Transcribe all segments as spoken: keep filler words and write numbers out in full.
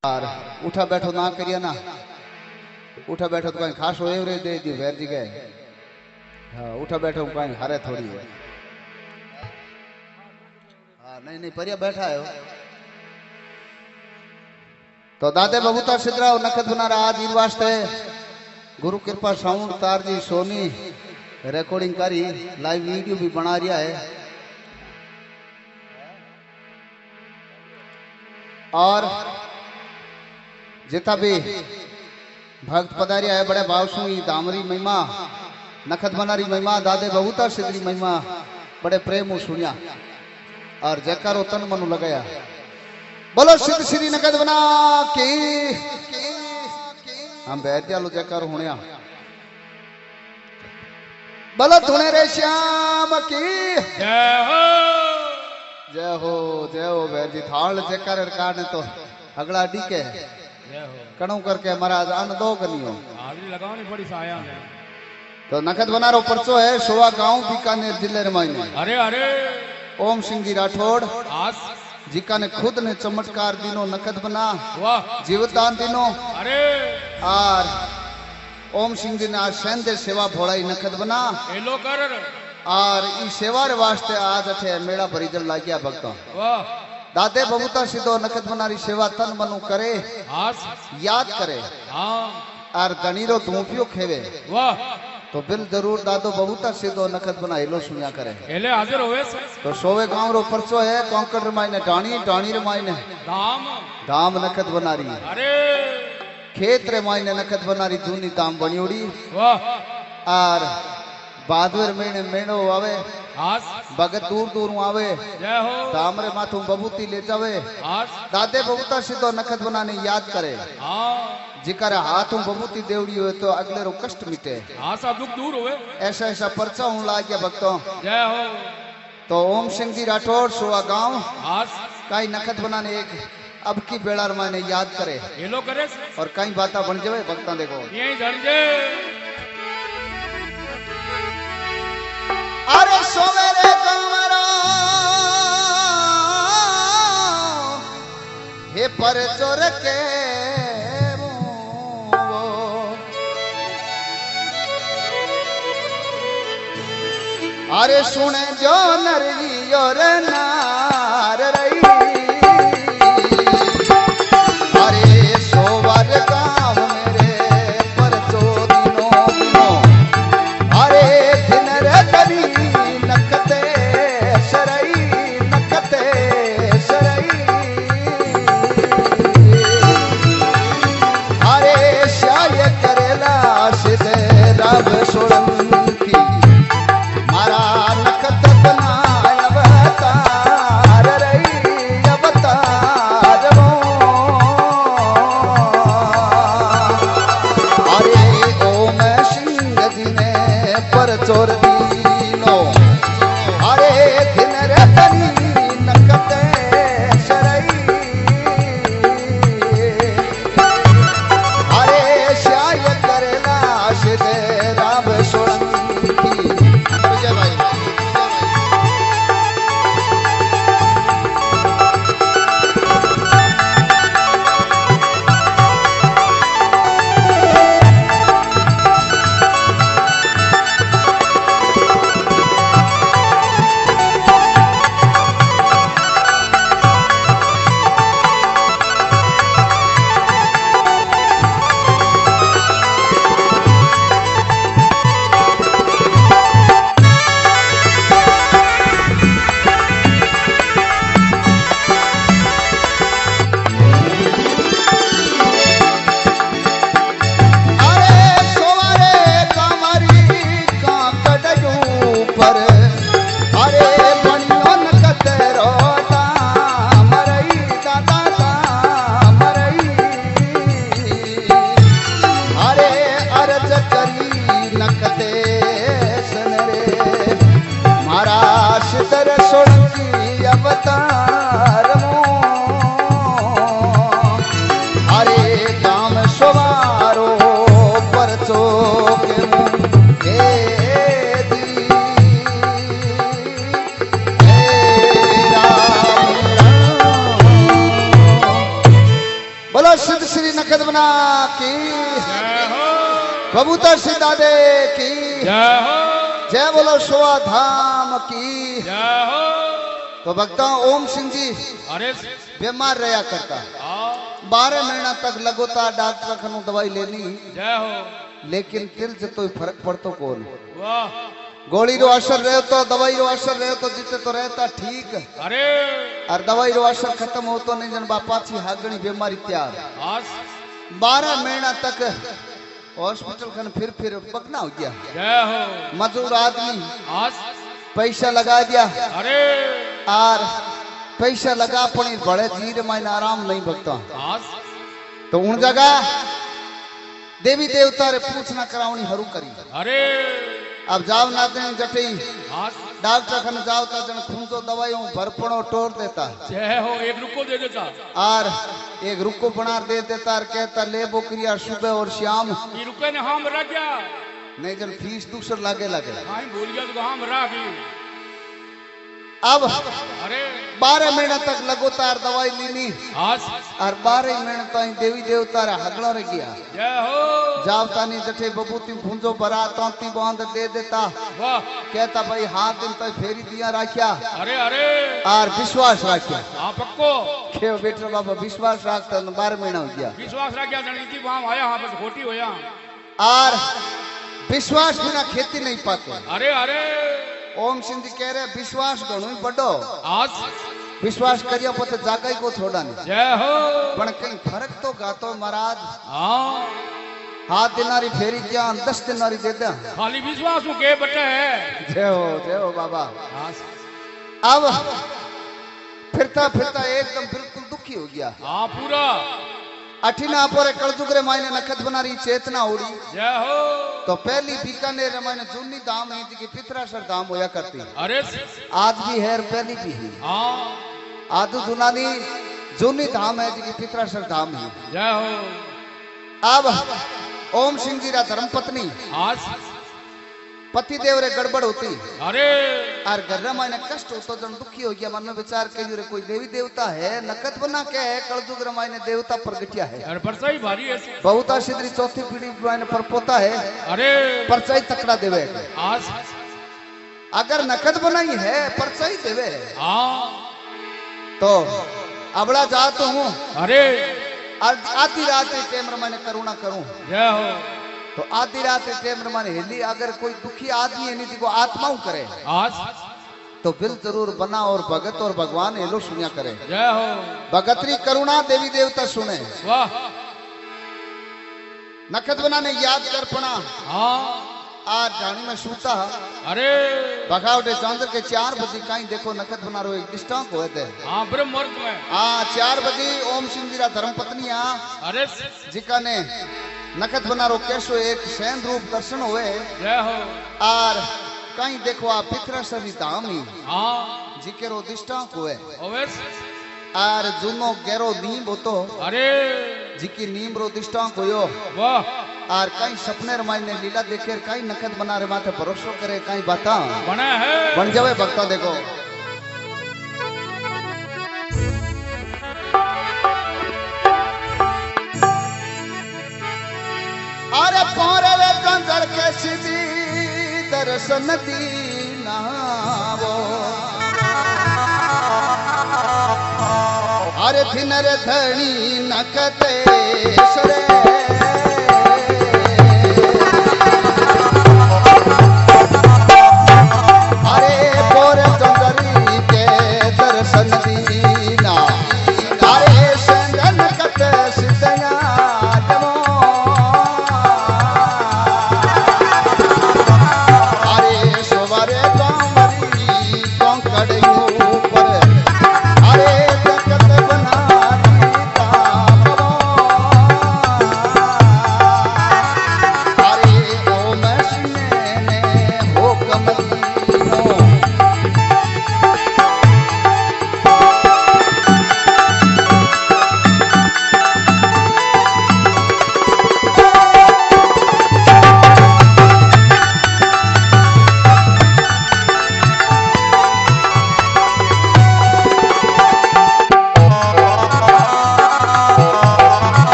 यार उठा बैठो ना करिए ना, उठा बैठो तो कहीं खास होए रे दे दी वैर जी गए। हाँ उठा बैठो कहीं हरे थोड़ी है। हाँ नहीं नहीं परिया बैठा है तो दादे बबूता सिद्धराव नखत बनारा आज इन वास्ते गुरु कृपा साउंड तार जी सोनी रिकॉर्डिंग करी लाइव वीडियो भी बना रिया है। और जितना भी भक्त पधारिया है बड़े भाव सुई दामरी महिमा नखत बनारी महिमा दादे बबूता सिद्धरी महिमा बड़े प्रेम सुनिया और जयकारो तन मनु लगाया। बोलो सिद्ध श्री नखत बना की हम बैठ जालो जयकारो होने। बोलो धुने रे श्याम की जय हो जय हो जय हो बैठ जी थाल जयकार कारने तो अगला डीके कणु करके महाराज अन दो कनियो हाजरी लगानी पड़ी साया ने। तो नखत बनारो परचो है सोवा गांव बीकानेर जिले रे मायने। अरे अरे ओम सिंह जी राठौड़ आस जिका ने खुद ने चमत्कार दिनो नखत बना वाह जीवदान दिनो। अरे और ओम सिंह जी ने आज सेंदे सेवा भोड़ाई नखत बना एलो कर और ई सेवा रे वास्ते आज अठे मेला भरीजल लागिया भक्तों। वाह दादे बबूता सिद्धो नखत बनारी सेवा तन मनु करे आस याद करे हां और गणीरो धूपियो खेवे वाह तो बिल जरूर दादो बबूता सिद्धो नखत बना हेलो सुनिया करे। एले हाजिर होवे से तो सोवे गांव रो परचो है कोंकण रे मायने डाणी डाणी रे मायने दाम धाम नखत बनारी अरे खेत रे मायने नखत बनारी जूनी धाम बनियोड़ी। वाह और बादवर महीने मेणो आवे आस भगत दूर दूर आवे जय हो धाम रे माथू बबूती ले जावे आस दादे बबूता सिद्धो नखत बनाने याद करे हां जिकर हाथों बबूती देवड़ी हो तो अगले रो कष्ट मिटे आसा दुख दूर होवे ऐसा ऐसा परचा हूं ला गया भक्तों। जय हो तो ओम सिंह जी राठौड़ सोवा गांव आस कई नखत बनाने एक अब की बेड़ार माने याद करे एलो करे और कई बाता बन जावे भक्ता देखो यही धरजे। अरे सोवेरे कमरा हे पर चोर के अरे सुने जो नरवी और नार रही अरे सोवर गाँव मेरे पर चोदिनो दिनो अरे दिन रे करी नकते शरई नकते शरई अरे शाय करेला सिद्धे रब सोलंकी मारा नखत बनाया बता बोलो सिद्ध श्री नखत बना की, जय हो, बबूता श्री दादे की, जय हो, जय बोलो शोआ धाम की। जय हो। तो भक्तों ओम सिंह जी अरे बीमार रहा करता, हाँ, बारह महीना तक लगोता डॉक्टर खनु दवाई लेनी, जय हो, लेकिन तिल से तो फर्क पड़तो कौन। वाह, गोली रो असर रहे तो दवाई रो असर रहे तो जिते तो रहता ठीक, अरे और दवाई रो असर खत्म हो तो नहीं जन बापा छी हागणी बीमारी तैयार। आज बारह महीना तक हॉस्पिटल खन फिर फिर पकना हो गया। जय हो, मजदूर आदमी आज पैसा लगा दिया, अरे और पैसा लगा पड़ी बड़े जीर मायने आराम नहीं भगता। आज तो उन जगह देवी देवता रे पूछना करावनी हरू करी। अरे अब जाओ ना दें जटी आज डॉक्टर खन जाओ ता जन खून तो दवाई भरपणो टोर देता, जय हो, एक रुको दे देता, और एक रुको बना दे देता और कहता ले बोकरिया सुबह और शाम। ये रुके ने हम रह गया, नहीं जन फीस दूसर लागे लागे। हाँ बोल गया तो हम रह गई। अब अरे बारह महीना तक लगोतार दवाई लेनी, आज और बारह महीने ताई देवी देवता रे हगड़ा रे गया। जय हो, जावतानी जठे बबूती खूंजो भरा तोती बांध दे देता, वाह, कहता भाई हाथ दिन तक फेरी दिया राख्या, अरे अरे और विश्वास राख्या। हाँ पक्को के बेटा बाबा विश्वास राखता बारह महीना हो गया, विश्वास रख गया जनी थी वहां आया, हाँ बस खोटी हो यहाँ। और विश्वास बिना खेती नहीं पाते। अरे अरे ओम सिंह जी कह रहे विश्वास घणो ही बड़ो, आज विश्वास करियो पते जागा को छोड़ा नहीं। जय हो, पण कहीं फर्क तो गातो महाराज, हाँ, हाथ दिनारी फेरी ज्ञान दस दिनारी दे दे। खाली विश्वास हो के बटे है। जय हो जय हो बाबा। आज अब फिरता फिरता एकदम बिल्कुल दुखी हो गया। हाँ पूरा, अठीना पर कलजुगरे मायने नखत बनारी चेतना हो रही। जय हो, तो पहली बीकानेर मायने जूनी धाम है जी पितरासर धाम होया करती, अरे आज भी है और पहली भी है। हाँ, आदू जुनानी जूनी धाम है जी पितरासर धाम है। जय हो। अब ओम सिंह जी रा धर्म पत्नी आज पति देव रे गड़बड़ होती, अरे और घर मायने कष्ट होता जन दुखी हो गया। मन में विचार करियो रे कोई देवी देवता है नकद बना के है कलजुग रे मायने देवता प्रगटिया है। अरे परसाई भारी है, बहुता सिद्धि चौथी पीढ़ी मायने पर पोता है, अरे परचाई तकड़ा देवे। आज अगर नकद बनाई है परचाई देवे, हाँ, तो अबड़ा जा तो हूँ, अरे आधी रात टेम मैंने करुणा करूं। जय हो, तो आधी रात टेम मैंने हिली अगर कोई दुखी आदमी है नहीं को आत्माओं करे आज तो बिल जरूर बना और भगत और भगवान एलो सुनिया करे। जय हो, भगतरी करुणा देवी देवता सुने। वाह, नखत बना ने याद कर पना हाँ, आज ढाणी में सूता, अरे बगावटे चांदर के चार बजे कहीं देखो नखत बना रो एक दृष्टांत हुए थे। हाँ ब्रह्म मुहूर्त में, हाँ चार बजे ओम सिंह जी रा धर्म पत्नी आ अरे जिका ने नखत बना रो कैसो एक सैन रूप दर्शन हुए। जय हो, और कहीं देखो आप पितरासर धाम ही हाँ, जिके रो दृष्टांत हुए। ओवेस, और जुनो गेरो नीम होतो, अरे जिकी नीम रो दृष्टांत होयो। वाह, और कहीं सपने रे मायने लीला देखे कहीं नखत बना रे माथे भरोसो करे कहीं बाता बना है, बन जावे भक्ता। देखो अरे पोरे वे कंजर के सीधी दर्शन दीना वो, अरे दिन रे धनी नखते सरे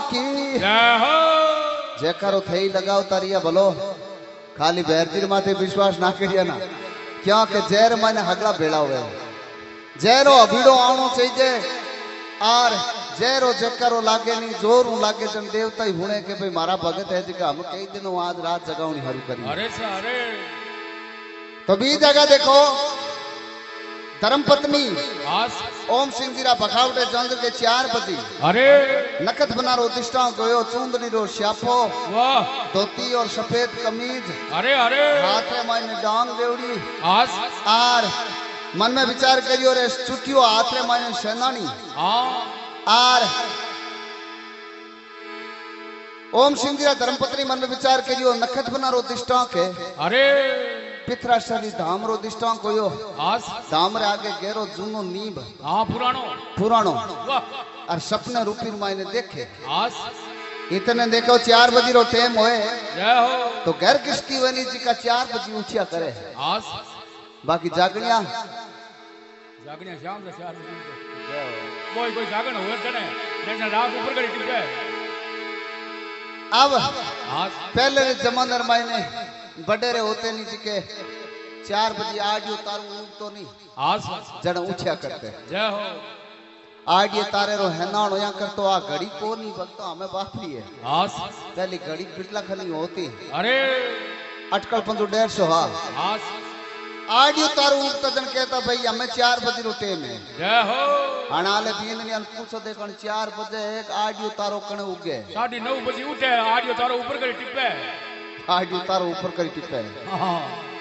की जय हो जयकारो थई लगाव तारिया भलो खाली बैरतीर माथे विश्वास ना करिया ना क्योंकि जैर माने हगड़ा भेड़ा हुए जैरो अभीड़ो आनो चाहिए और जैरो जयकारो लागे नहीं जोर लागे जन देवता ही हुणे के भाई मारा भगत है जिका हम कई दिनों आज रात जगावनी हरू करी अरे सारे तो बी जगह देखो धर्मपत्नी आस ओम सिंह जीरा बखावटे चंद्र के चार बजी अरे नखत बनारो दिष्टा गयो चूंदड़ी रो श्यापो वाह धोती और सफेद कमीज अरे अरे हाथ में मायने डांग देवड़ी आस और मन में विचार करियो रे चुटियो हाथ में मायने सेनानी हाँ और ओम सिंह जीरा धर्मपत्नी मन में विचार करियो नखत बनारो दिष्टा के अरे पिथराशरी धाम रो दिष्टा कोयो आस धाम रे आगे गेरो जूनो नीब हाँ पुरानो पुरानो वाह और सपने रूपी मायने देखे आस इतने देखो चार बजे रो टाइम होए जय हो तो घर किसकी वनी जी का चार बजे उठिया करे आस बाकी जागनिया जागने शाम से चार बजे तो जय हो कोई कोई जागन हुए चने जैसे रात ऊपर करी टिक जाए अब आस पहले रे जमाने रे मायने बडेरे होते नहीं जी के चार बजे आज उतारू तो नहीं आस जड़ उठिया करते जय हो आज ये तारे रो हैनान होया कर तो आ घड़ी को नहीं भक्तो हमें बापरी है आस पहली घड़ी बिटला खनी होती अरे अटकल पंदो डेढ़ सौ हा आस आज ये तारू उठता जन कहता भाई हमें चार बजे रो टाइम है जय हो अनाले दीन ने पूछो देखन चार बजे एक आज ये तारो कने उगे साढ़े नौ बजे उठे आज यो तारो ऊपर करी टिपे आज ये तारो ऊपर करी टिपे हाँ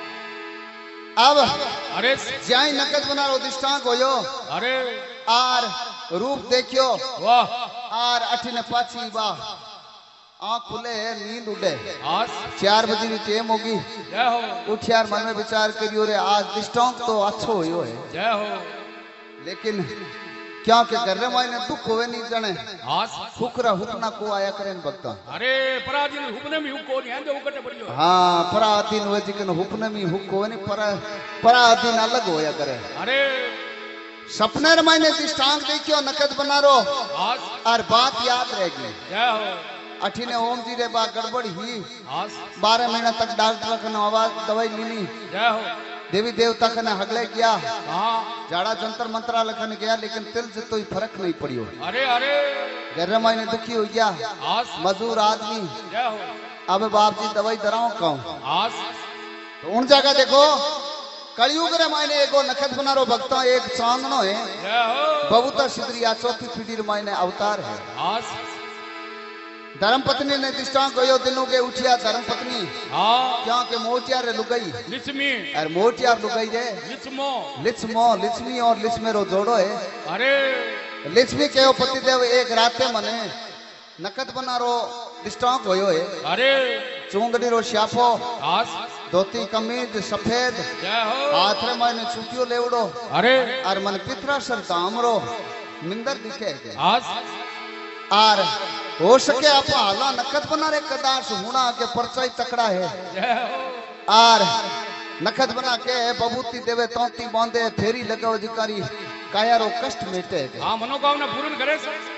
अब अरे ज्याई नकद बना रो दिष्टांत होयो अरे आर रूप देखियो वाह आर अठिने पाछी बा आंख खुले नींद उड़े आस चार बजे की टाइम होगी जय हो उठियार मन में विचार करियो रे आज दिष्टांत तो अच्छो होयो है जय हो लेकिन क्या के घर मायने दुख होवे नहीं जाने आस हुकरा हुकना को आया करे भक्ता अरे पराधीन हुकने में हुको नहीं आंदे उकटे पड़ियो हाँ पराधीन हुए जिकन हुकने में हुक होवे नहीं पर पराधीन अलग होया करे अरे सपने रे मायने दिष्टांत देखियो नकद बना रो आस और बात याद रहेगी जय हो अठीने ओम जी रे बा गड़बड़ ही आस बारह महीना तक डॉक्टर कने आवाज दवाई लीनी जय हो देवी देवता कने हगले किया हाँ जाड़ा जंतर मंत्रा लखन गया लेकिन तिल से कोई फर्क नहीं पड़ियो अरे अरे घर मायने दुखी हो गया आस मजदूर आदमी जय हो अब बाप जी दवाई दराओ कहूं आस तो उन जगह देखो कलयुग रे मायने एगो नखत बनारो भक्ता एक चांदनो है जय हो बहुता सिद्धरिया चौथी पीढ़ी रे मायने अवतार है आस धर्मपत्नी ने दिष्टा गयो दिनों के उठिया धर्मपत्नी हाँ क्या के मोटिया रे लुगाई लिचमी और मोटिया लुगाई रे लिचमो लिचमो लिचमी और लिचमे रो जोड़ो है अरे लिचमी के पति देव एक राते मने नकद बनारो दिष्टांक होयो है अरे चूंदड़ी रो श्यापो आस धोती कमीज सफेद जय हो हाथ रे मायने छुटियो लेवड़ो अरे और मन पितरा सर दामरो मिंदर दिखे के आस और हो सके आप हाला नकद बना रे कदाश हुना के परचाई तकड़ा है जय हो और नखत बना के बबूती देवे तौती बांधे फेरी लगाओ जिकारी कायारो कष्ट मिटे हाँ मनोकामना पूर्ण करे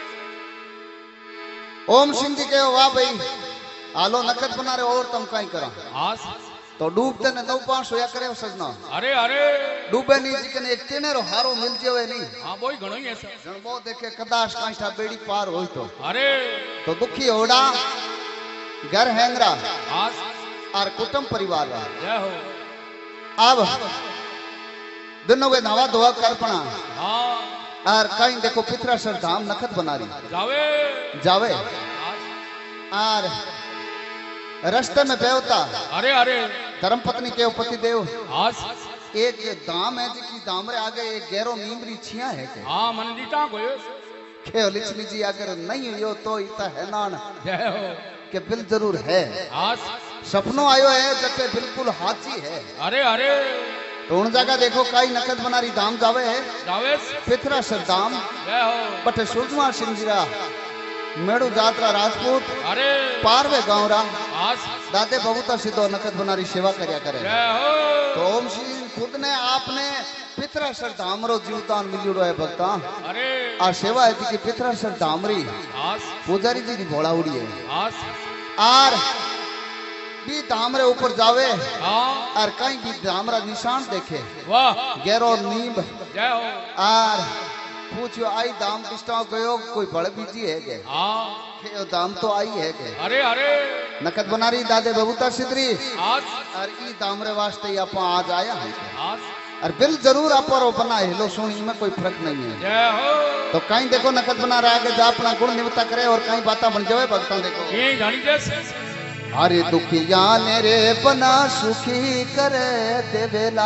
ओम सिंह जी के वाह भाई आलो नखत बना रे और तुम कहीं करा आस तो डूबते ने नौ पांच होया करे सजना अरे अरे डूबे नहीं जिकने एक टेनेरो हारो मिल जावे नहीं हाँ बोई घणो ही ऐसा जनबो देखे कदाश कांठा बेड़ी पार होई तो अरे तो दुखी होड़ा घर हैंगरा आस और कुटुंब परिवार रहा जय हो अब दोनों के नवा धोआ करपना हाँ और कहीं देखो पितरा सर धाम नखत बना रही जावे जावे आस और रास्ते में बेवता अरे अरे धर्मपत्नी के पति देव आस एक ये दाम है जी दाम रे आगे एक गैरो नीमरी छिया है के हाँ मन नीटा को खे लक्ष्मी जी अगर नहीं हो तो इता है नान जय हो के बिल जरूर है आस सपनों आयो है जटे बिल्कुल हाची है अरे अरे तो उन जगह देखो काई नकद बनारी दाम जावे है जावे पितरा सर दाम जय हो बटे सुषमा सिंह जीरा मेड़ू जात्रा राजपूत अरे पारवे गाँव रा आस दादे बहुता सिद्धो नकद बनारी सेवा करया करे जय हो तो ओम सिंह खुद ने आपने पितरा सर धामरो जीवदान मिलियो है भक्ता अरे आ सेवा है जी पिथरा सर दामरी आस पुजारी जी की बोलावड़ी है आस आर भी दामरे ऊपर जावे हाँ और कहीं भी दामरा निशान देखे वाह गहरो नींब जय हो आर पूछो आई दाम किस्टा गयो कोई बड़ बीजी है के हाँ के दाम तो आई है के अरे अरे नकद बनारी दादे बबूता सिद्धरी आस और ई दामरे वास्ते ही आप आज आया है आस और बिल जरूर आप और बना हेलो सुनी में कोई फर्क नहीं है जय हो तो कहीं देखो नकद बना रहा है जा अपना गुण निवता करे और कहीं बातें बन जावे भक्तों देखो ये जानी जैसे अरे दुखिया ने रे बना सुखी करे देवेला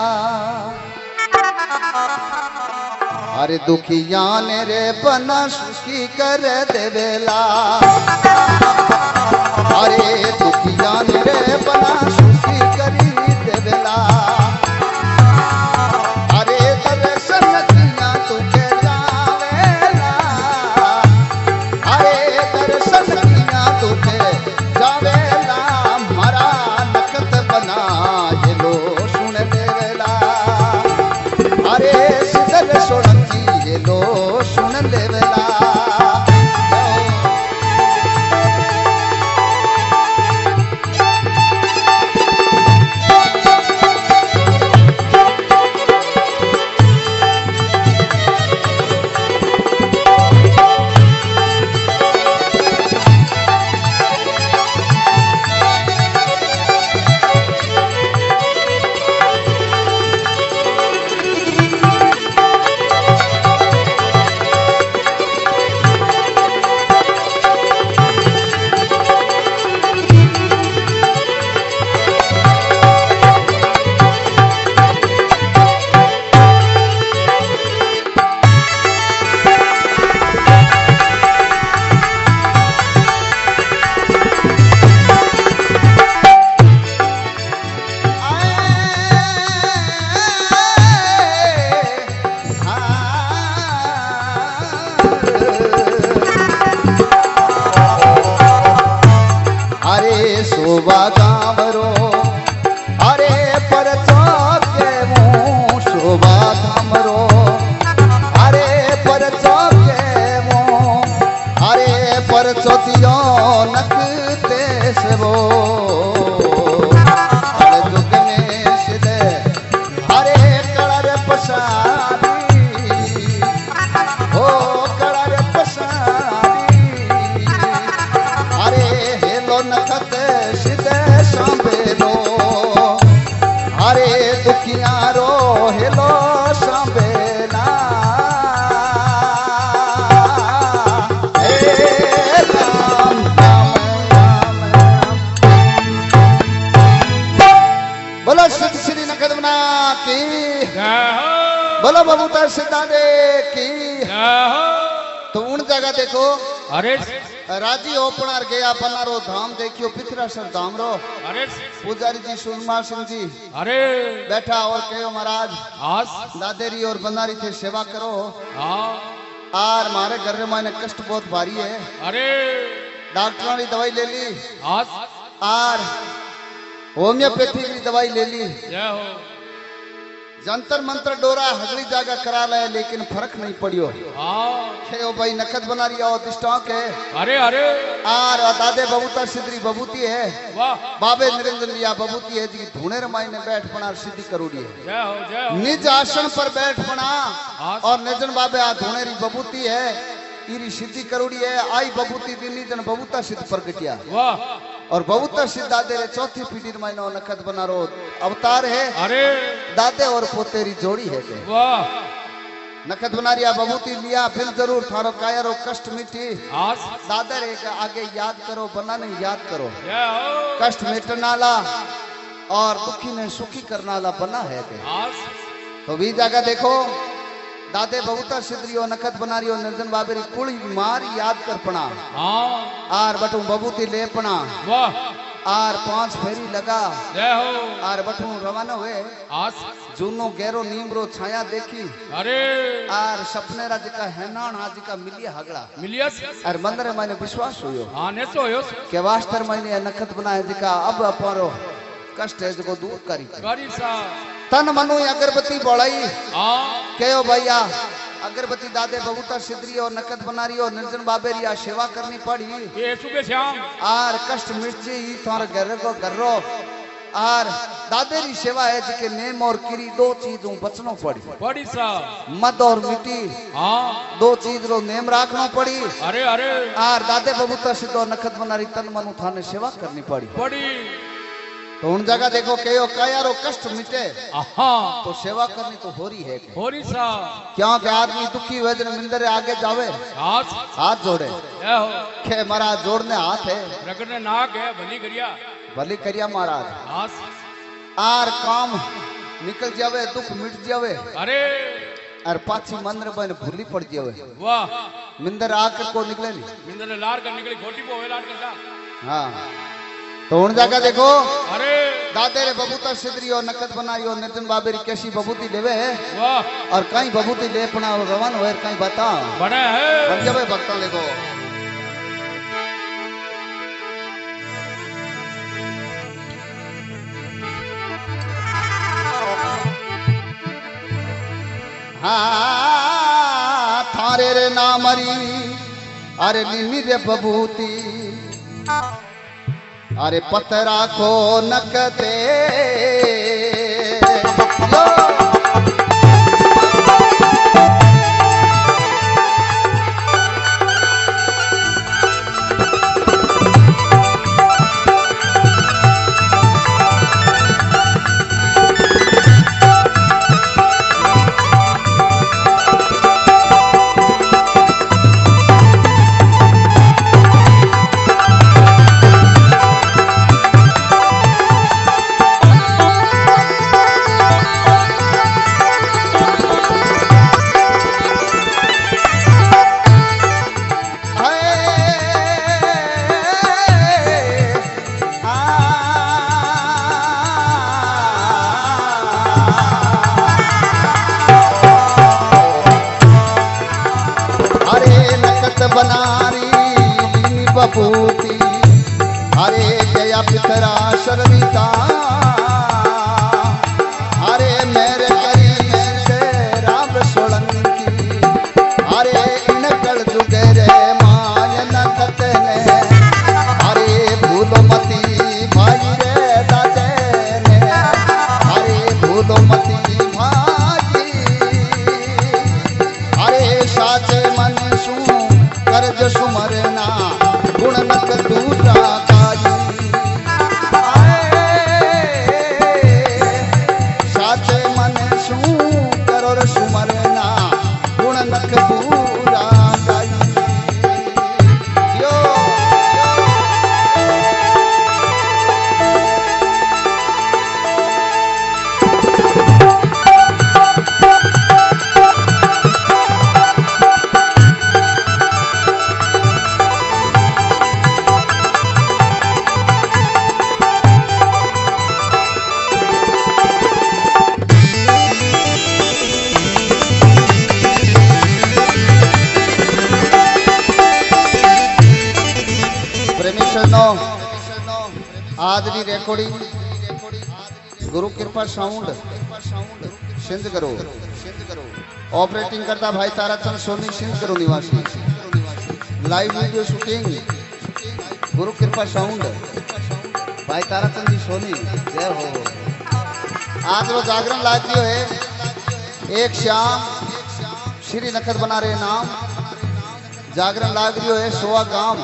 अरे दुखिया ने रे बना सुखी करे देवेला अरे दुखिया ने रे बना सुखी करी देवेला अरे दर्शन किया तुके जावेला अरे दर्शन किया तुके जावेला मारा नकद बना ये लो सुन लेवेला अरे सिदर सोनजी ये लो सुन लेवेला शोभा गावरो अरे पर चौके मुँह शोभा गामरो अरे पर चौके मुँह अरे पर चौथियो नकते से वो अरे जुग में सिदे अरे कलर पसारी ओ कलर पसारी अरे हेलो नखत अरे दुखियारो हेलो संबेला हे राम राम राम राम बोलो श्री श्री नकदमना की बोलो बबूता सिद्धादे की तो उन जगह देखो अरे राजी ओपनर गया बनारो धाम देखियो पिथरा सर धाम रो अरे पुजारी जी सुरमा सिंह जी अरे बैठा और कहो महाराज आस दादेरी और बनारी थे सेवा करो हाँ आर मारे घर में मैंने कष्ट बहुत भारी है अरे डॉक्टरों की दवाई ले ली आस आर होम्योपैथी की दवाई ले ली जय हो जंतर मंत्र डोरा हगली जागा करा ले लेकिन फर्क नहीं पड़ियो हाँ खेओ भाई नकद बना रही हो दिष्टांक है अरे अरे आर दादे बबूता सिद्धरी बबूती है वाह बाबे निरंजन लिया बबूती है जी धूने रमाई ने बैठ पना सिद्धि करूड़ी है जय हो जय हो निज आसन पर बैठ पना हाँ। और निजन बाबे आ धूने री बबूती है इरी सिद्धि करूड़ी है आई बबूती दिन निजन बबूता सिद्ध प्रगटिया वाह और बबूता सिद्ध दादे रे चौथी पीढ़ी मायनो नखत बना रो अवतार है अरे दादे और पोतेरी जोड़ी है के वाह नखत बना रिया बबूती लिया फिर जरूर थारो कायरो कष्ट मिटी आस दादे रे के आगे याद करो बना नहीं याद करो जय हो कष्ट मिटनाला और दुखी ने सुखी करनाला बना है के आस तो भी जगह देखो दादे बहुता सिद्धरियो नखत बना रियो निर्जन बाबेरी कुल मार याद कर पना हाँ आर बटू बबूती ले पना वाह आर पांच फेरी लगा जय हो आर बटू रवाना हुए आस जूनो गहरो नीमरो छाया देखी अरे आर सपने राज का हैनान आज का मिलिया हगड़ा मिलियस आर मंदरे मैंने विश्वास हुयो हाँ ने तो हो के वास्तर मैंने नखत बनाए जिका अब अपारो कष्ट है जो दूर करी गाड़ी सा तन मनु अगरबत्ती बोलाई हाँ कहो भैया अगरबत्ती दादे बबूता सिद्धरी और नकद बनारी और निर्जन बाबेरी आ सेवा करनी पड़ी ये सुबह शाम आर कष्ट मिर्ची थार घर को गर्रो आर दादे री सेवा है जिके नेम और किरी दो चीजों बचनो पड़ी बड़ी सा मद और मिट्टी हाँ दो चीज रो नेम राखनो पड़ी अरे अरे आर दादे बबूता सिद्धो नखत बनारी तन मनु थाने सेवा करनी पड़ी बड़ी तो उन जगह देखो कयो कायारो कष्ट मिटे हाँ तो सेवा करनी तो हो रही है हो रही सा क्यों के आदमी दुखी हुए दिन मिंदर आगे जावे हाथ हाथ जोड़े ये हो के महाराज जोड़ने हाथ है रगड़ने नाक है भली करिया भली करिया महाराज हाथ आर काम निकल जावे दुख मिट जावे अरे और पाछी मंदिर बन भूली पड़ जावे वाह मिंदर आकर को निकले नहीं मिंदर ने लार कर निकली खोटी पो लार करता हाँ तो उन जगह देखो अरे दादे रे बबूता सिद्धरी और नकद बनाई और निर्जन बाबेरी कैसी बबूती लेवे वाह और कहीं बबूती ले पना रवन हो कहीं बता बने है बन जावे भक्ता देखो हाँ थारे रे नामरी अरे नीनी रे बबूती अरे पतरा को नकते बनारी बबूती हरे जया पितरा शर्मिता हरे मेरे करी से राम सोलंकी हरे इन कल जुगे रे माय नखत ने हरे भूलो मती भाई रे दादे ने हरे भूलो मती भाई हरे साचे मन सु कर्ज सुमरना गुण नक दूरा काई साचे मन सु करोर सुमरना गुण नक दूरा काई यो आज की रिकॉर्डिंग गुरु कृपा साउंड सिंध करो ऑपरेटिंग करता भाई ताराचंद सोनी सिंध करो निवासी लाइव वीडियो शूटिंग गुरु कृपा साउंड भाई ताराचंद जी सोनी जय हो। आज वो जागरण लागियो है एक श्याम श्री नखत बना रहे नाम जागरण लाग रियो है सोआ गांव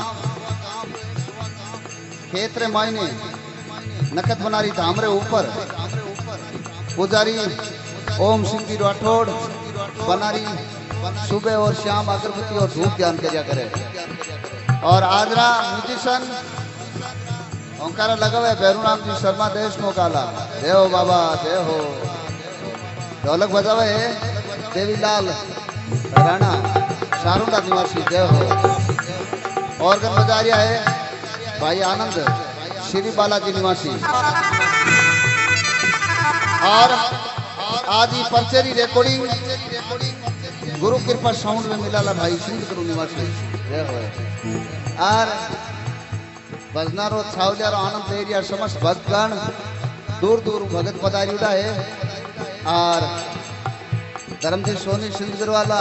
खेतरे मायने नखत बनारी धामरे ऊपर पुजारी ओम सिंह जी राठौड़ बनारी सुबह और शाम अगरबत्ती और धूप ध्यान किया करे और आजरा म्यूजिशियन ओंकारा लगा हुआ है भैरूराम जी शर्मा देश नो काला जय हो बाबा जय हो। ढोलक बजावे है देवीलाल राणा शारुंडा निवासी जय हो। ऑर्गन बजा रहा है भाई आनंद श्री बालाजी निवासी और आज ही पर्चेरी रिकॉर्डिंग गुरु कृपा साउंड में मिला ला भाई सिंध गुरु निवासी जय हो। और भजनारो छावलियारो आनंद एरिया समस्त भक्तगण दूर दूर भगत पधारी है और धर्मजी सोनी सिंधगढ़ वाला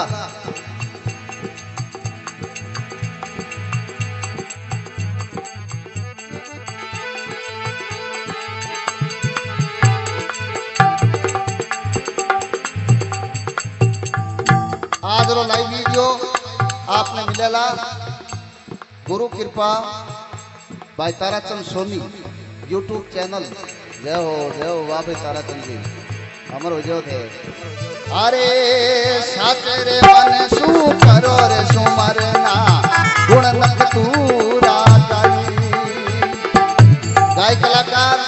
आज रो लाइव वीडियो आपने मिलेला गुरु कृपा भाई ताराचंद सोनी यूट्यूब चैनल। जय हो जय हो वाह भाई ताराचंद जी अमर हो जो थे। अरे साचे रे मन सु करो रे सुमरना गुण नक तूरा गाई। गाय कलाकार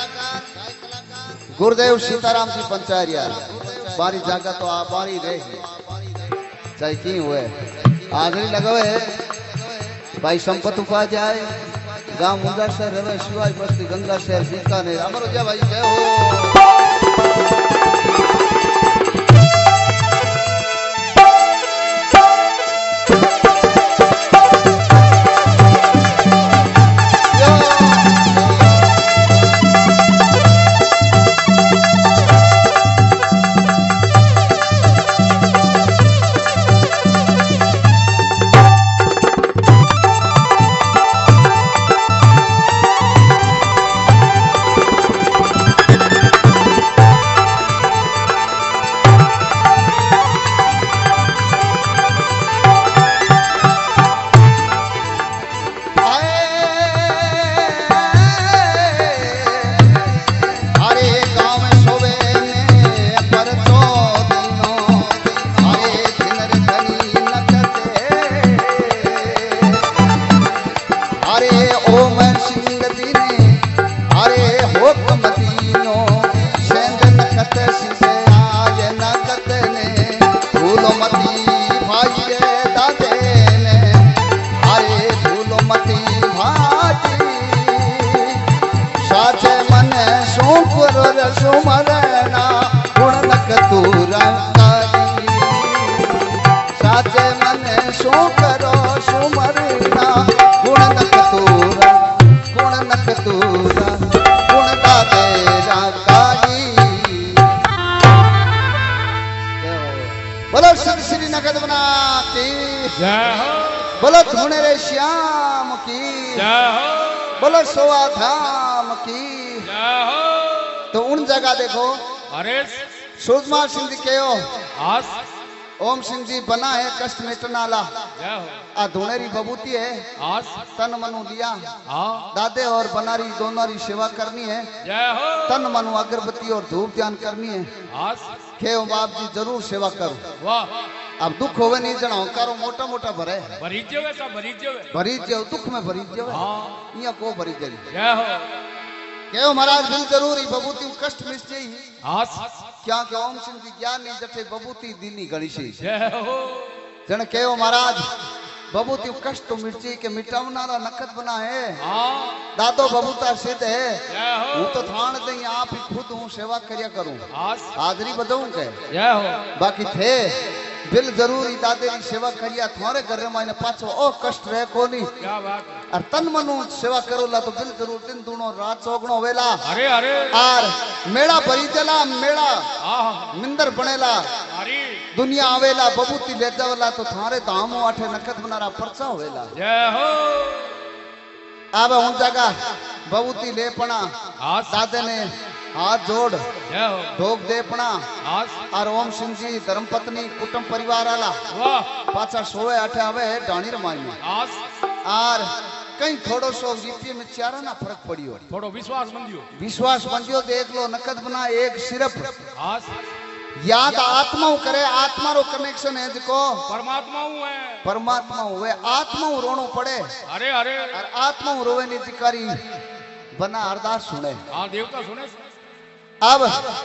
गुरुदेव सीताराम जी पंचारिया बारी जागा तो आप बारी रहे चाहे की हुए हाजरी लगवे भाई संपत उपाध्याय गांव मुंगा शहर रवे शिवाज बस्ती गंगा शहर बीकानेर अमर हो जा भाई जय हो। सुमरना गुण नक तूरा साचे मन सो करो सुमरना गुण नक तूरा गुण नक तूरा गुण का तेरा काई। बोलो श्री श्री नगद बना की जय हो। बोलो धुने रे श्याम की जय हो। बोलो सोआ धाम की जय हो। तो उन जगह देखो अरे सुषमा सिंह जी के आज ओम सिंह जी बना है कष्ट मिटनाला जय हो। आ धुनेरी बबूती है आज तन मनु दिया हाँ दादे और बनारी दोनों की सेवा करनी है। जय हो। तन मनु अगरबत्ती और धूप ध्यान करनी है। आज खे बाप जी जरूर सेवा करो। वाह अब दुख होवे नहीं जना कारो मोटा मोटा भरे भरी जेवे सा भरी जेवे भरी जेव दुख में भरी जेव हाँ इया को भरी जेव जय हो। केव महाराज दिल जरूरी बबूती कष्ट मिट जाई आज क्या के ओम सिंह जी ज्ञान नहीं जटे बबूती दीनी गणेशी जय हो। जन केव महाराज बबूती कष्ट तो मिर्ची के मिटावनारा नखत बना है हाँ दादो बबूता सिद्ध है जय हो। हूँ तो थान दई आप ही खुद हूँ सेवा करिया करूं आज हाजरी बजाऊं के जय हो। बाकी थे बिल जरूरी दादे की सेवा करिया तुम्हारे घर में मायने पाछो ओ कष्ट रहे कोनी क्या बात है। और तन मनु सेवा करो ला तो बिल जरूर दिन दूनो रात चौगणो वेला अरे अरे और मेला भरी चला मेला हाँ मिंदर बनेला अरे दुनिया आवेला बबूती ले जावला तो थारे धाम आठे नखत बनारा परचा होवेला जय हो। अब उन जगह बबूती ले पना आज दादे ने हाथ जोड़ जय हो। ढोक दे पना आज और ओम सिंह जी धर्मपत्नी कुटुंब परिवार आला वाह पाछा सोए आठे आवे डाणी रमाई में आज और कहीं थोड़ो सो जीपी में चारा ना फर्क पड़ियो थोड़ो विश्वास मंदियो विश्वास बंदियो देख लो नकद बना एक सिर्फ आज याद आत्मा करे आत्मा रो कनेक्शन है जिको परमात्मा हूँ है परमात्मा हुए आत्मा रोनो पड़े अरे अरे और आत्मा रोवे नी जिकारी बना अरदास सुने हाँ देवता सुने अब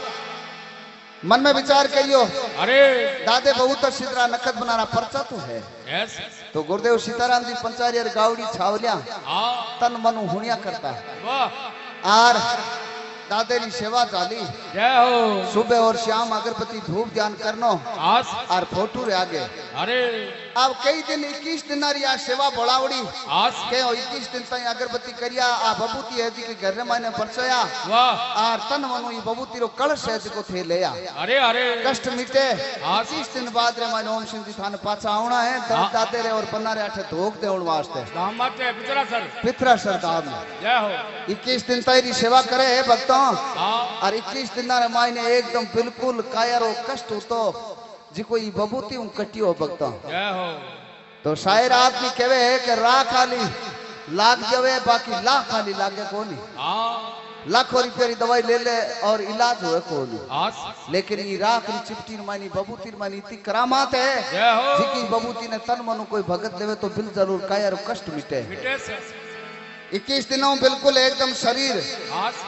मन में विचार करियो अरे दादे बहुत सिद्धरा नकद बनाना परचा तो है यस तो गुरुदेव सीताराम जी पंचारी और गावड़ी छावलिया हाँ तन मनु हुनिया करता है वाह और दादे की सेवा चाली जय हो। सुबह और शाम अगरबत्ती धूप ध्यान करनो आज और फोटो रे आगे अरे अब कई दिन इक्कीस दिन आ सेवा बोलावड़ी आस के इक्कीस दिन ताई अगरबत्ती करिया आ बबूती है जी के घर में मायने परचोया वाह आर तन मनु ई बबूती रो कलश है जी को थे लेया अरे अरे कष्ट मिटे आस इक्कीस दिन बाद रे मायने ओम सिंह जी थाने पाछा आउणा है दर हाँ। दाते रे और पन्नारे आठे धोक देउण वास्ते दाम बात है पितरा सर पितरा सरदार जय हो इक्कीस दिन ताई री सेवा करे है भक्तों हाँ और इक्कीस दिन रे मायने एकदम बिल्कुल कायरो कष्ट होतो जी कोई बबूती उन कटियो भक्तों जय हो तो शायर आदमी कहवे है कि रा खाली लाग जावे बाकी लाख खाली लागे कोनी हाँ लाखों रुपया री दवाई ले ले और इलाज होए कोनी आस लेकिन ये राख री चिपटी मानी बबूती मानी इतनी करामात है जय हो जिकी बबूती ने तन मनु कोई भगत देवे तो बिल जरूर कायर कष्ट मिटे मिटे से इक्कीस दिनों में बिल्कुल एकदम शरीर आस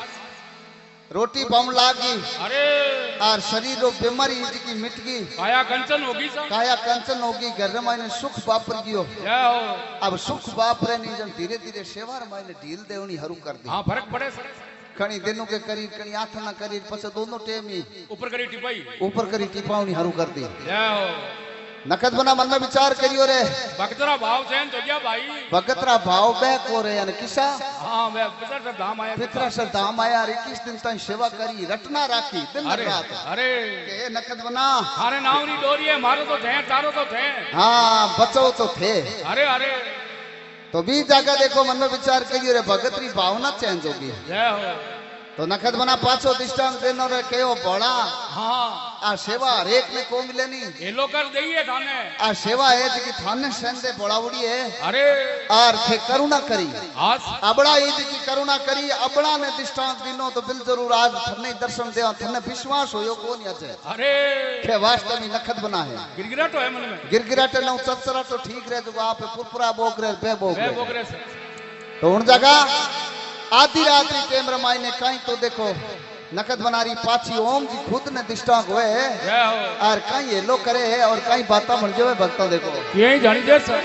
रोटी बम लागी अरे और शरीर रो बीमारी जिकी मिट गई काया कंचन होगी सर काया कंचन होगी घर मायने सुख वापर गयो जय हो अब सुख वापरे नहीं जन धीरे धीरे सेवा मायने ढील देवनी हरू कर दी हाँ फर्क पड़े सर कणी दिनों के करीब कणी आथना करीब पछे दोनों टेम ही ऊपर करी टिपाई ऊपर करी टिपावनी हरू कर दी जय हो नखत बना मन में विचार करियो रे भक्तरा भाव चैन तो क्या भाई भगतरा भाव बे को रे यानी किसा हाँ मैं पितर सर धाम आया पितरा से धाम आया इक्कीस दिन तक सेवा करी रटना राखी दिन अरे रात अरे के नखत बना थारे नाम नी डोरी है मारो तो थे तारो तो थे हाँ बचो तो थे अरे अरे तो भी जगह देखो मन में विचार करियो रे भगतरी भावना चेंज होगी जय हो तो नखत बना पाछो दृष्टांत देनो रे केओ बड़ा हाँ आ सेवा हरेक में को मिले नहीं ये लोग कर दइए थाने आ सेवा है जी थाने संदे बड़ावड़ी है अरे और थे करुणा करी आस अबड़ा ये की करुणा करी अबड़ा ने दृष्टांत दिनो तो बिल जरूर आज थने दर्शन दे थने विश्वास होयो कोनी अचे अरे के वास्तव में नखत बना है गिरगिरा तो है मन में गिरगिराटे नौ चचरा तो ठीक रहे जो आप पुरपुरा बोक रहे बे बोक वे रहे बोकरे से तो उन जगह आधी रात्रि टेम रमाई ने कहीं तो देखो नखत बनारी पाछी ओम जी खुद ने दृष्टांत हुए जय हो और कहीं ये लोग करे है और कहीं बाता बन जावे भक्ता देखो यही जानी दे सर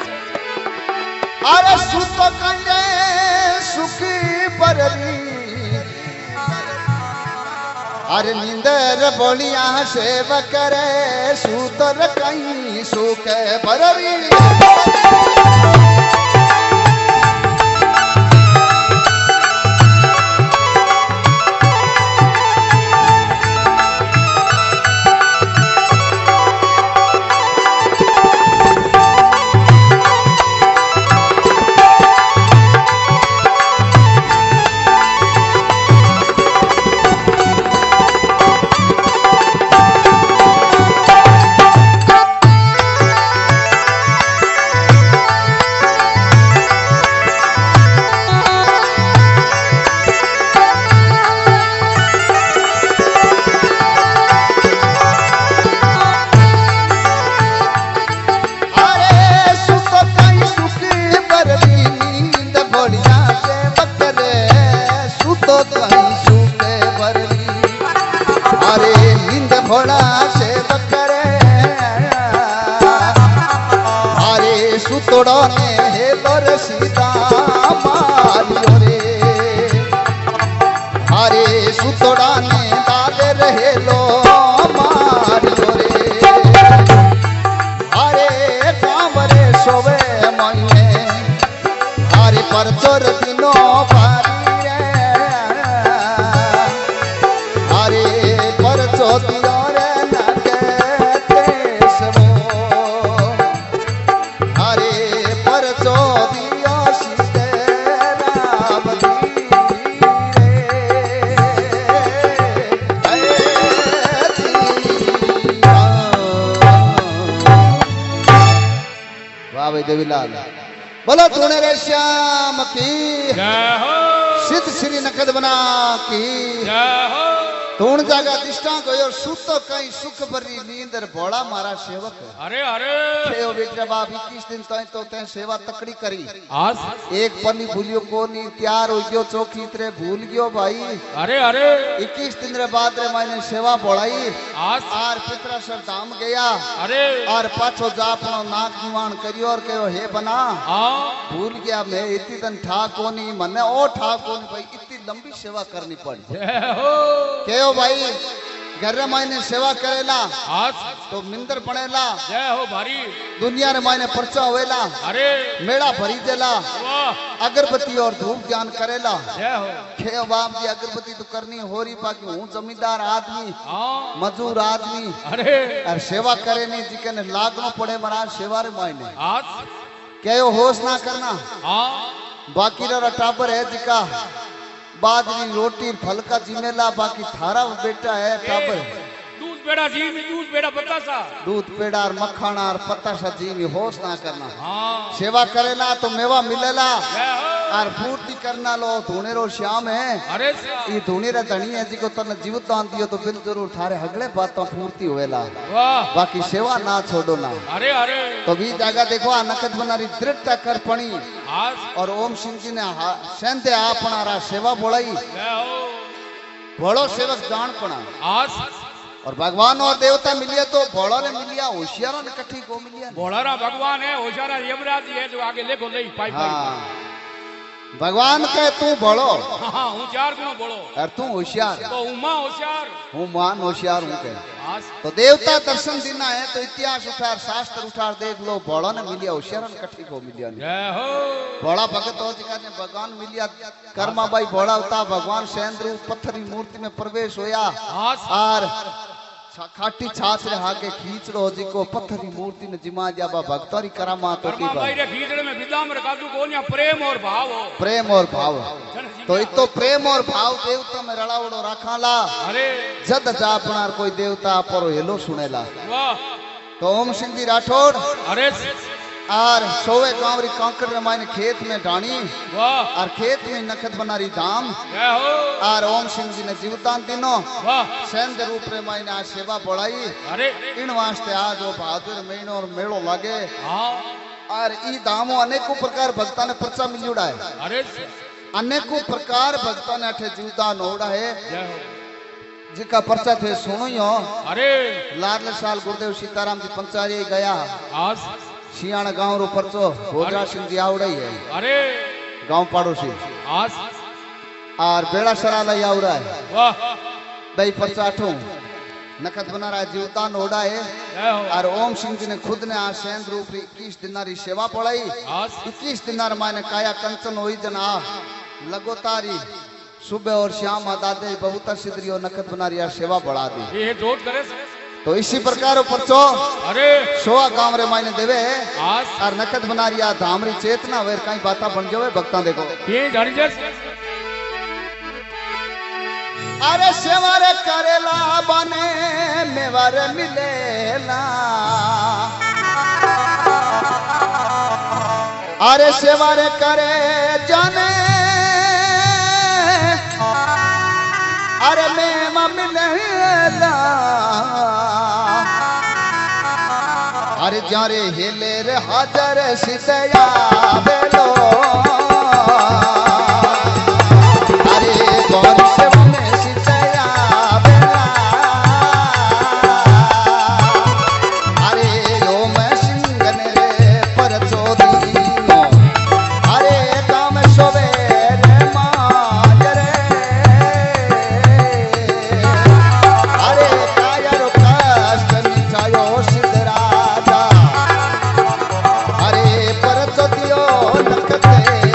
अरे सुत कंजे सुखी पररी अरे नींदर बोलिया सेव करे सूतर कहीं सुख पररी सुतोड़ा ने हेलोर सीता मारियो रे हरे सुतोड़ा ने दादर हेलो मारियो रे हरे कांवरे सोवे मईने हरे परचोर दिनो भारी रे हरे परचो दियो रे नगे देशवो देवीलाल बोलो तूने रे श्याम की जय हो सिद्ध श्री नखत बना की जय हो तूण जागा दिष्टा गयो सुतो कई सुख भरी नींदर भोला मारा सेवक अरे अरे खेओ बेटा बाप इक्कीस दिन तय तो तय सेवा तकड़ी करी आज एक पन्नी भूलियो कोनी तैयार हो गयो चौकी तरे भूल गयो भाई अरे अरे इक्कीस दिन रे बाद रे मैंने सेवा बोलाई आज आर पितरा सर धाम गया अरे और पाछो जापनो नाक निवाण करियो और कहो हे बना हाँ भूल गया मैं इतनी तन ठा कोनी मने ओ ठा कोनी भाई इतनी लंबी सेवा करनी पड़ी जय हो कहो भाई घर रे मायने सेवा करेला आज तो मिंदर पड़ेला जय हो भारी दुनिया रे मायने परचा होवेला अरे मेड़ा भरी देला वाह अगरबत्ती और धूप ज्ञान करेला जय हो खे बाप जी अगरबत्ती तो करनी हो रही बाकी हूँ जमींदार आदमी हाँ मजूर आदमी अरे और सेवा करे नहीं जी ने लागनो पड़े महाराज सेवा रे मायने आज क्या होश ना करना हाँ बाकी रा टाबर है जिका बाजरी रोटी फल का जिमेला बाकी थारा बेटा है टाबर दूध पेड़ा जी में दूध पेड़ा बतासा दूध पेड़ा और मखाना और पतासा जी में होश ना करना हाँ सेवा करेला तो मेवा मिलेला जय हो और पूर्ति करना लो धुने रो श्याम है अरे ये धुनी रे धनी है जी को तने जीवित दान दियो तो बिल जरूर थारे हगले बातों पूर्ति होवेला वाह बाकी सेवा ना छोड़ो ना अरे अरे तो भी जगह देखो आ नकद बनारी दृढ़ता कर पणी आज और ओम सिंह जी ने सेंते आपनारा सेवा बोलाई जय हो बड़ो सेवक जान पड़ा आज और भगवान और देवता मिलिया तो बड़ा ने मिलिया होशियारा ने कठी को मिलिया भोलारा भगवान है होशियारा यमराज है जो आगे लेको ले पाई पाई हाँ भगवान कहे तू बड़ो हाँ हूँ चार गुना बोलो और तू होशियार तो उमा होशियार हूँ मान होशियार हूँ कहे आज तो देवता दर्शन देना है तो इतिहास उठार शास्त्र उठार देख लो बड़ा ने मिलिया होशियारा ने कठी को मिलिया जय हो बड़ा भगत हो जिका ने भगवान मिलिया कर्मा बाई बड़ा होता भगवान सेंद्र पत्थरी मूर्ति में प्रवेश होया आज और खाटी छाछ रे हाके खींचड़ो जी को पत्थरी मूर्ति ने जिमा जाबा भक्तरी करामात होती कर्मा भाई रे खींचड़े में विदाम रे काजू कोनिया प्रेम और भाव हो प्रेम और भाव तो इतो प्रेम और भाव देवता में रड़ावड़ो रखाला अरे जद जापनार कोई देवता पर हेलो सुनेला वाह तो ओम सिंह जी राठौड़ अरे और सोवे गांवरी कांकड़ रे मायने खेत में डाणी वाह और खेत में नखत बनारी धाम जय हो और ओम सिंह जी ने जीवदान दिनो वाह सेंध रूप रे मायने आ सेवा बढ़ाई अरे इन वास्ते आज वो बहादुर महीनो और मेड़ो लागे हाँ और ई दामो अनेकों प्रकार भक्ता ने पर्चा मिलुड़ा है अरे अनेकों प्रकार भक्ता ने अठे जीवदान होड़ा है जय हो जिका पर्चा थे सुनो यो अरे लाडले साल गुरुदेव सीताराम जी पंचारी गया आज सियाणा गांव रो पर्चो भोजरा सिंह जी आवड़े है अरे गांव पड़ोसी आज और बेड़ा सराला आवड़ा है वाह दई पर्चा अठो नखत बनारा जीवदान होड़ा है जय हो और ओम सिंह जी ने खुद ने आज सेंद्र रूप री इक्कीस दिनारी सेवा पढ़ाई आज इक्कीस दिनार मायने काया कंचन होई जना लगोतारी सुबह और शाम दादे बहुता सिद्धरी और नखत बनारी सेवा बढ़ा दी ये जोत करे तो इसी प्रकार परचो अरे सोआ गांव रे मायने देवे आज और नखत बनारिया धामरी चेतना वेर कई बाता बन जावे भक्ता देखो ये जानी जस अरे सेवारे करेला बने मेवार मिलेला अरे सेवारे करे जाने अरे मेवा मिलेला अरे जारे हेले रे हाजर सितया बेलो अरे गौर से में सितया बेला अरे यो मैं सिंगन रे पर चोदीनो अरे काम सोवे रे माजरे अरे कायर कष्ट मिटायो सिद्धरा अरे परत दियो नखते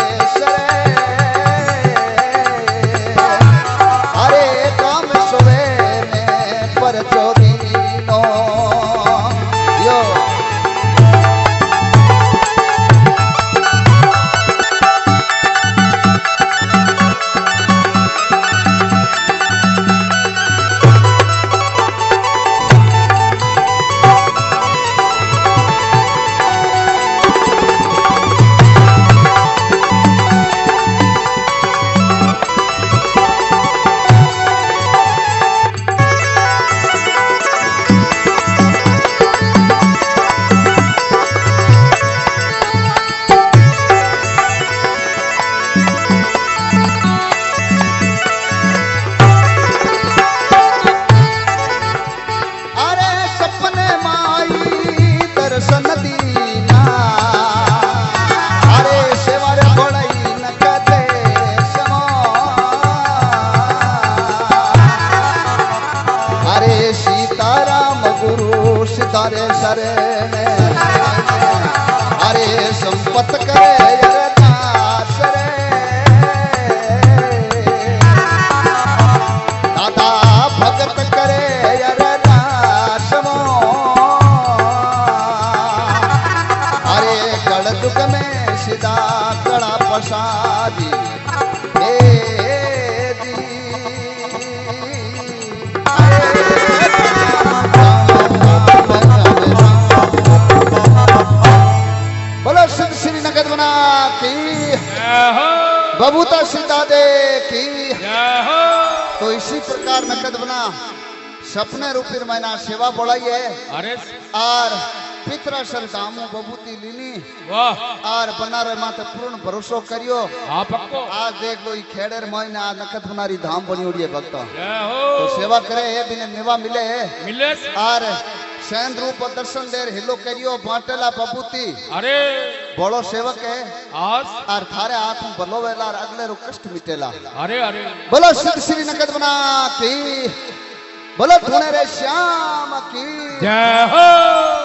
तारे शरण अरे संपत करे अरदास रे दादा भगत करे अरदास मो अरे कड़ दुख में सीधा कड़ा प्रसादी हे दी बोलो सिद्ध श्री नगद बना की बबूता सीता दे की। तो इसी प्रकार नकद बना सपने रूपी महीना सेवा बोलाई है अरे और पितराशर दामो बबूती लीनी वाह और बनारे माते पूर्ण भरोसो करियो। हाँ पक्को आज देख लो खेड़ेर महीना आज नकद बनारी धाम बनी उड़ी है भक्त जय हो तो सेवा करे है बिने नेवा मिले मिले और सैन रूप दर्शन देर हिलो करियो बाटेला बबूती अरे बड़ो सेवक है आज और थारे हाथ में भलो वेला और अगले रो कष्ट मिटेला। अरे अरे बोलो सिद्ध श्री नगद बना की बोलो धुने रे श्याम की जय हो।